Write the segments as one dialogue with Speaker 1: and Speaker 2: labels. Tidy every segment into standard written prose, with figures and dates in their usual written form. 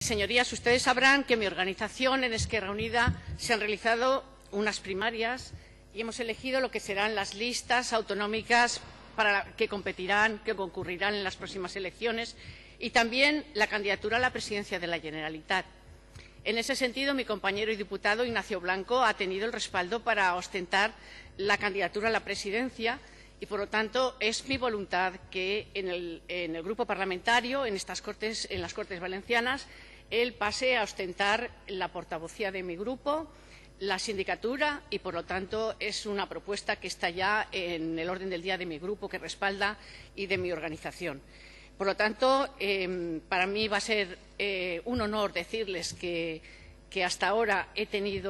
Speaker 1: Señorías, ustedes sabrán que en mi organización, en Esquerra Unida, se han realizado unas primarias y hemos elegido lo que serán las listas autonómicas que competirán, que concurrirán en las próximas elecciones, y también la candidatura a la presidencia de la Generalitat. En ese sentido, mi compañero y diputado Ignacio Blanco ha tenido el respaldo para ostentar la candidatura a la presidencia y, por lo tanto, es mi voluntad que en el grupo parlamentario, en las Cortes Valencianas, él pase a ostentar la portavocía de mi grupo, la sindicatura y, por lo tanto, es una propuesta que está ya en el orden del día de mi grupo, que respalda, y de mi organización. Por lo tanto, para mí va a ser un honor decirles que hasta ahora he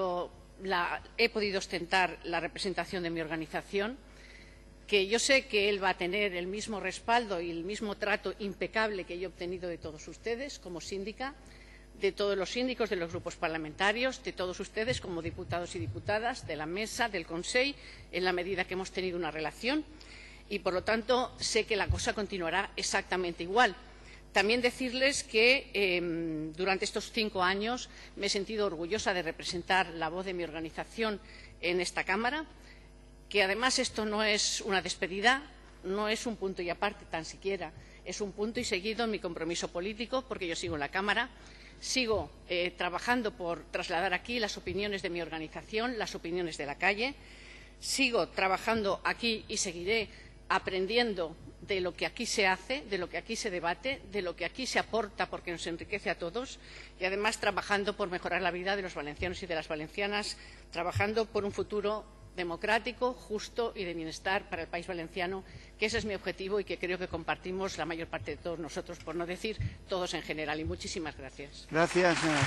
Speaker 1: podido ostentar la representación de mi organización, que yo sé que él va a tener el mismo respaldo y el mismo trato impecable que yo he obtenido de todos ustedes como síndica, de todos los síndicos de los grupos parlamentarios, de todos ustedes como diputados y diputadas, de la mesa, del Consell, en la medida que hemos tenido una relación. Y, por lo tanto, sé que la cosa continuará exactamente igual. También decirles que durante estos 5 años me he sentido orgullosa de representar la voz de mi organización en esta Cámara, que además esto no es una despedida, no es un punto y aparte tan siquiera, es un punto y seguido en mi compromiso político, porque yo sigo en la Cámara, sigo trabajando por trasladar aquí las opiniones de mi organización, las opiniones de la calle, sigo trabajando aquí y seguiré aprendiendo de lo que aquí se hace, de lo que aquí se debate, de lo que aquí se aporta porque nos enriquece a todos y, además, trabajando por mejorar la vida de los valencianos y de las valencianas, trabajando por un futuro democrático, justo y de bienestar para el país valenciano, que ese es mi objetivo y que creo que compartimos la mayor parte de todos nosotros, por no decir todos en general. Y muchísimas gracias.
Speaker 2: Gracias, señora.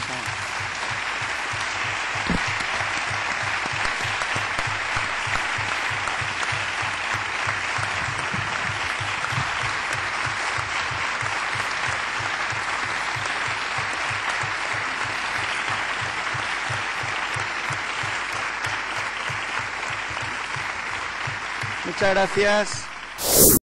Speaker 2: Muchas gracias.